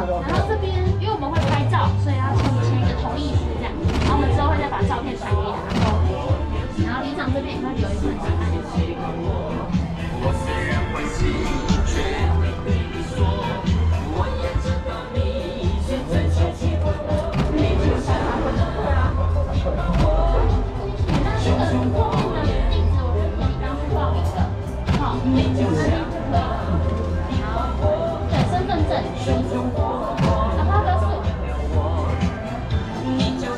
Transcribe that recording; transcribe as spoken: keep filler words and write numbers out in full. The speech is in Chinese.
然后这边因为我们会拍照，所以要请你签一个同意书这样。然后我们之后会再把照片传给你，然后然后离场这边也会留一份